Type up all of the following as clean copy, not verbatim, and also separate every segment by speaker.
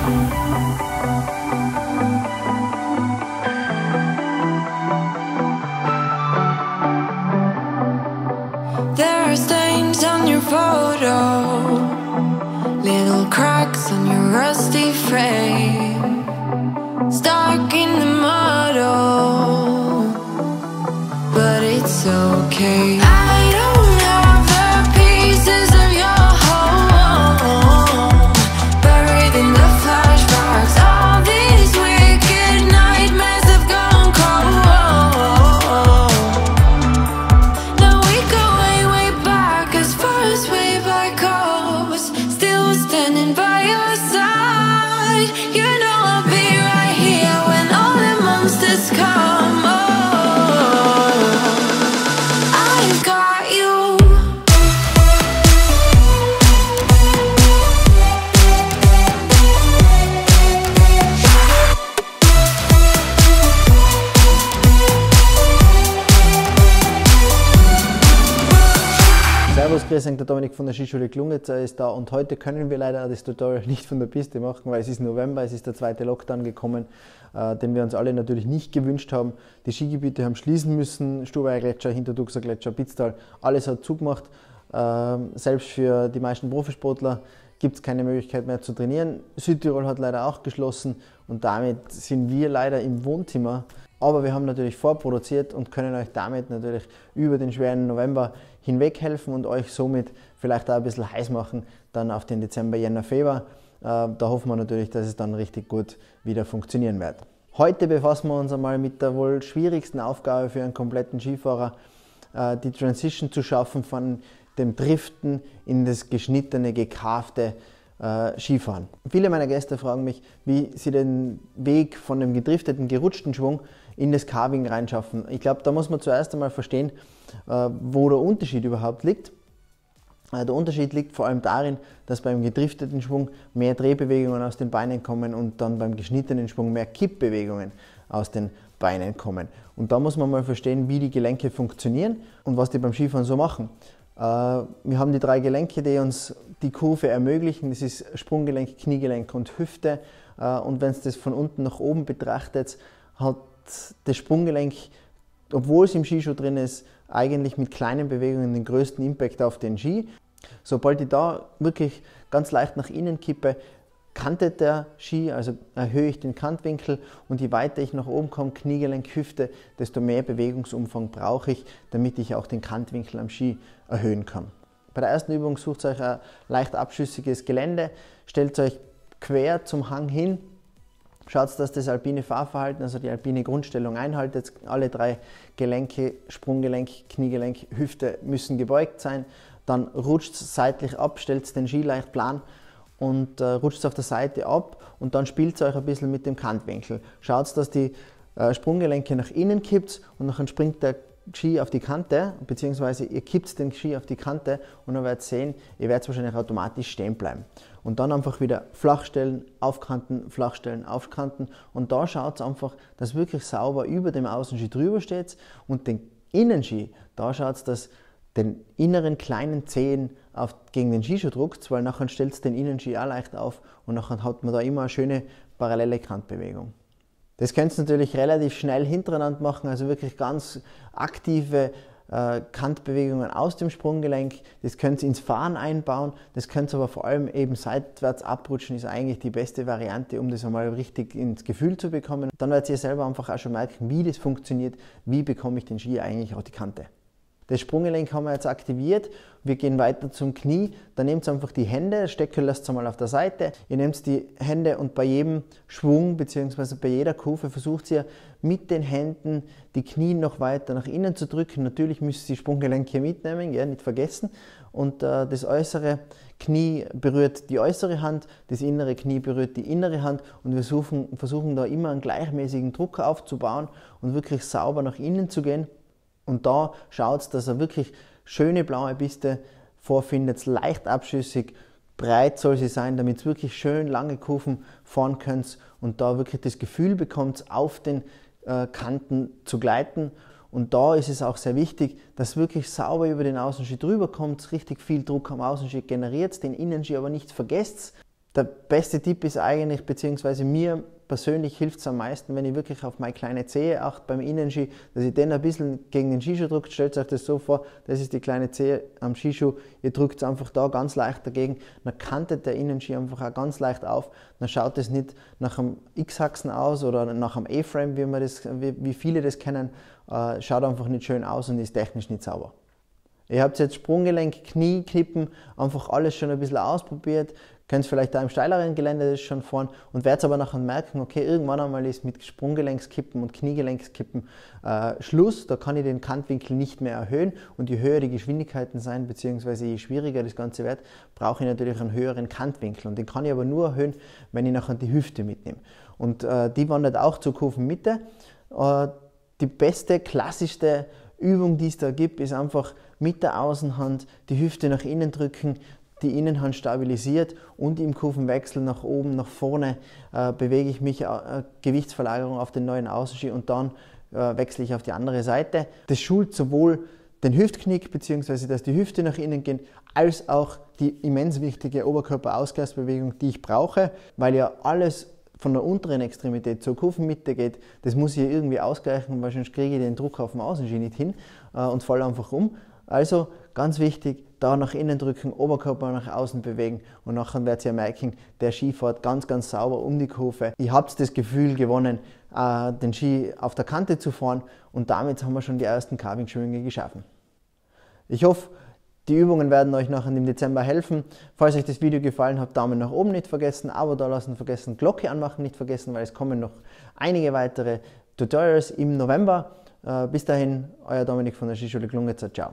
Speaker 1: There are stains on your photo, little cracks on your rusty frame, stuck in the mud, oh, but it's okay. I don't have the pieces of your home, buried in the flashbacks. All these wicked nightmares have gone cold. Now we go way, way back, as far as way back goes. Still standing by your side. You know I'll be right here when all the monsters come. Oh, I've got you.
Speaker 2: Servus, grüß euch, der Dominik von der Skischule Glungnitzer ist da und heute können wir leider das Tutorial nicht von der Piste machen, weil es ist November, es ist der zweite Lockdown gekommen, den wir uns alle natürlich nicht gewünscht haben. Die Skigebiete haben schließen müssen, Stubaier Gletscher, Hintertuxer Gletscher, Pitztal, alles hat zugemacht. Selbst für die meisten Profisportler gibt es keine Möglichkeit mehr zu trainieren. Südtirol hat leider auch geschlossen und damit sind wir leider im Wohnzimmer. Aber wir haben natürlich vorproduziert und können euch damit natürlich über den schweren November hinweg helfen und euch somit vielleicht auch ein bisschen heiß machen dann auf den Dezember, Jänner, Februar. Da hoffen wir natürlich, dass es dann richtig gut wieder funktionieren wird. Heute befassen wir uns einmal mit der wohl schwierigsten Aufgabe für einen kompletten Skifahrer, die Transition zu schaffen von dem Driften in das geschnittene, gecarvte Skifahren. Viele meiner Gäste fragen mich, wie sie den Weg von dem gedrifteten, gerutschten Schwung in das Carving reinschaffen. Ich glaube, da muss man zuerst einmal verstehen, wo der Unterschied überhaupt liegt. Der Unterschied liegt vor allem darin, dass beim gedrifteten Schwung mehr Drehbewegungen aus den Beinen kommen und dann beim geschnittenen Schwung mehr Kippbewegungen aus den Beinen kommen. Und da muss man mal verstehen, wie die Gelenke funktionieren und was die beim Skifahren so machen. Wir haben die drei Gelenke, die uns die Kurve ermöglichen. Das ist Sprunggelenk, Kniegelenk und Hüfte. Und wenn es das von unten nach oben betrachtet, hat das Sprunggelenk, obwohl es im Skischuh drin ist, eigentlich mit kleinen Bewegungen den größten Impact auf den Ski. Sobald ich da wirklich ganz leicht nach innen kippe, kantet der Ski, also erhöhe ich den Kantwinkel und je weiter ich nach oben komme, Kniegelenk, Hüfte, desto mehr Bewegungsumfang brauche ich, damit ich auch den Kantwinkel am Ski erhöhen kann. Bei der ersten Übung sucht euch ein leicht abschüssiges Gelände, stellt euch quer zum Hang hin, schaut, dass das alpine Fahrverhalten, also die alpine Grundstellung einhaltet. Alle drei Gelenke, Sprunggelenk, Kniegelenk, Hüfte müssen gebeugt sein. Dann rutscht es seitlich ab, stellt den Ski leicht plan und rutscht es auf der Seite ab und dann spielt es euch ein bisschen mit dem Kantwinkel. Schaut, dass die Sprunggelenke nach innen kippt und dann springt der Ski auf die Kante, beziehungsweise ihr kippt den Ski auf die Kante und dann werdet ihr sehen, ihr werdet wahrscheinlich automatisch stehen bleiben. Und dann einfach wieder flach stellen, aufkanten, flach stellen, aufkanten und da schaut es einfach, dass wirklich sauber über dem Außenski drüber steht und den Innenski, da schaut es, dass den inneren kleinen Zehen gegen den Skischuh druckt, weil nachher stellt es den Innenski auch leicht auf und nachher hat man da immer eine schöne parallele Kantbewegung. Das könnt ihr natürlich relativ schnell hintereinander machen, also wirklich ganz aktive Kantbewegungen aus dem Sprunggelenk. Das könnt ihr ins Fahren einbauen, das könnt ihr aber vor allem eben seitwärts abrutschen, ist eigentlich die beste Variante, um das einmal richtig ins Gefühl zu bekommen. Dann werdet ihr selber einfach auch schon merken, wie das funktioniert, wie bekomme ich den Ski eigentlich auf die Kante. Das Sprunggelenk haben wir jetzt aktiviert. Wir gehen weiter zum Knie. Dann nehmt ihr einfach die Hände, Stecker lasst ihr mal auf der Seite. Ihr nehmt die Hände und bei jedem Schwung bzw. bei jeder Kurve versucht ihr mit den Händen die Knie noch weiter nach innen zu drücken. Natürlich müsst ihr die Sprunggelenke mitnehmen, ja, nicht vergessen. Und das äußere Knie berührt die äußere Hand, das innere Knie berührt die innere Hand und wir versuchen da immer einen gleichmäßigen Druck aufzubauen und wirklich sauber nach innen zu gehen. Und da schaut, dass ihr wirklich schöne blaue Piste vorfindet, leicht abschüssig, breit soll sie sein, damit ihr wirklich schön lange Kurven fahren könnt und da wirklich das Gefühl bekommt, auf den Kanten zu gleiten. Und da ist es auch sehr wichtig, dass wirklich sauber über den Außenski drüber kommt, richtig viel Druck am Außenski generiert, den Innenski aber nicht vergesst. Der beste Tipp ist eigentlich, beziehungsweise mir persönlich hilft es am meisten, wenn ich wirklich auf meine kleine Zehe achte beim Innenski, dass ich den ein bisschen gegen den Skischuh drücke. Stellt euch das so vor, das ist die kleine Zehe am Skischuh, ihr drückt es einfach da ganz leicht dagegen, dann kantet der Innenski einfach auch ganz leicht auf, dann schaut es nicht nach einem X-Haxen aus oder nach einem A-Frame, wie viele das kennen, schaut einfach nicht schön aus und ist technisch nicht sauber. Ihr habt jetzt Sprunggelenk, Knie, Knippen, einfach alles schon ein bisschen ausprobiert, könnt vielleicht da im steileren Gelände das schon fahren und werdet aber nachher merken, okay, irgendwann einmal ist mit Sprunggelenkskippen und Kniegelenkskippen Schluss, da kann ich den Kantwinkel nicht mehr erhöhen und je höher die Geschwindigkeiten sein, beziehungsweise je schwieriger das Ganze wird, brauche ich natürlich einen höheren Kantwinkel und den kann ich aber nur erhöhen, wenn ich nachher die Hüfte mitnehme. Und die wandert auch zur Kurvenmitte. Die beste, klassischste Übung, die es da gibt, ist einfach mit der Außenhand die Hüfte nach innen drücken, die Innenhand stabilisiert und im Kurvenwechsel nach oben, nach vorne bewege ich mich, Gewichtsverlagerung auf den neuen Außenski und dann wechsle ich auf die andere Seite. Das schult sowohl den Hüftknick, beziehungsweise dass die Hüfte nach innen geht, als auch die immens wichtige Oberkörperausgleichsbewegung, die ich brauche, weil ja alles von der unteren Extremität zur Kurvenmitte geht, das muss ich irgendwie ausgleichen, weil sonst kriege ich den Druck auf dem Außenski nicht hin und falle einfach um. Also ganz wichtig, da nach innen drücken, Oberkörper nach außen bewegen und nachher werdet ihr merken, der Ski fährt ganz, ganz sauber um die Kurve. Ihr habt das Gefühl gewonnen, den Ski auf der Kante zu fahren und damit haben wir schon die ersten Carving-Schwünge geschaffen. Ich hoffe, die Übungen werden euch nachher im Dezember helfen. Falls euch das Video gefallen hat, Daumen nach oben nicht vergessen, Abo da lassen vergessen, Glocke anmachen nicht vergessen, weil es kommen noch einige weitere Tutorials im November. Bis dahin, euer Dominik von der Skischule Glungezer. Ciao.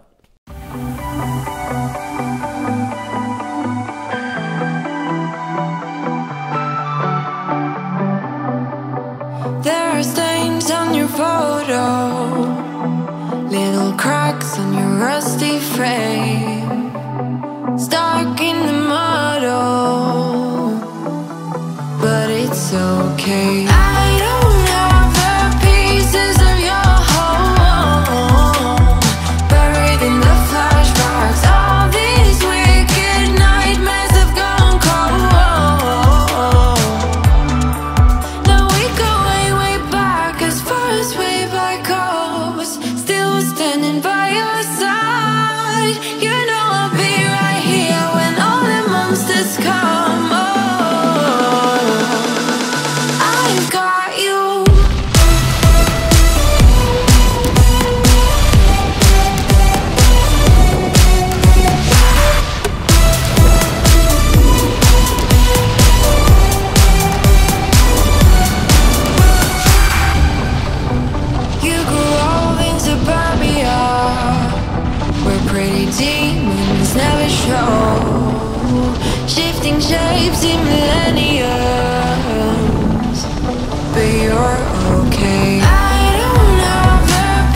Speaker 1: There are stains on your photo, little cracks on your rusty frame, stuck in the mud, oh, but it's okay. I don't have the pieces of your home, buried in the flashbacks. All these wicked nightmares have gone cold. Now we go way, way back, as far as way back goes. Still standing by your side. You know I'll be right here when all the monsters come. Oh, I've got you. You grew old in suburbia, where pretty demons never show, shifting shapes in millennia.